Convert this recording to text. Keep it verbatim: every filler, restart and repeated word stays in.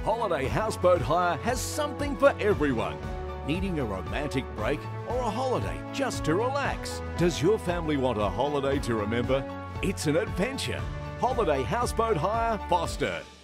Holiday Houseboat Hire has something for everyone. Needing a romantic break or a holiday just to relax? Does your family want a holiday to remember? It's an adventure. Holiday Houseboat Hire, Foster.